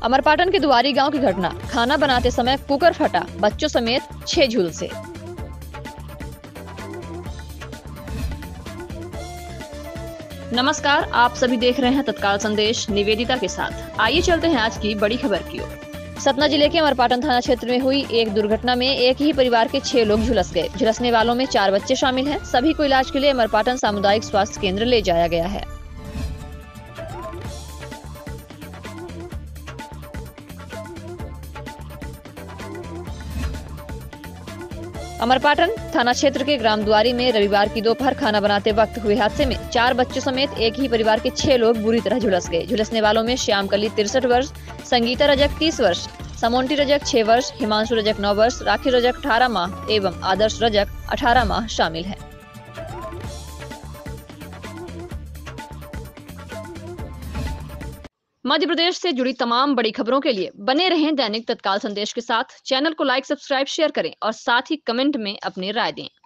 अमरपाटन के दुआरी गांव की घटना, खाना बनाते समय कुकर फटा, बच्चों समेत 6 झुलसे। नमस्कार, आप सभी देख रहे हैं तत्काल संदेश निवेदिता के साथ। आइए चलते हैं आज की बड़ी खबर की ओर। सतना जिले के अमरपाटन थाना क्षेत्र में हुई एक दुर्घटना में एक ही परिवार के 6 लोग झुलस गए। झुलसने वालों में 4 बच्चे शामिल हैं। सभी को इलाज के लिए अमरपाटन सामुदायिक स्वास्थ्य केंद्र ले जाया गया है। अमरपाटन थाना क्षेत्र के ग्राम द्वारी में रविवार की दोपहर खाना बनाते वक्त हुए हादसे में 4 बच्चों समेत एक ही परिवार के 6 लोग बुरी तरह झुलस गए। झुलसने वालों में श्याम कली 63 वर्ष, संगीता रजक 30 वर्ष, समोन्टी रजक 6 वर्ष, हिमांशु रजक 9 वर्ष, राखी रजक 18 माह एवं आदर्श रजक 18 माह शामिल हैं। मध्य प्रदेश से जुड़ी तमाम बड़ी खबरों के लिए बने रहें दैनिक तत्काल संदेश के साथ। चैनल को लाइक, सब्सक्राइब, शेयर करें और साथ ही कमेंट में अपनी राय दें।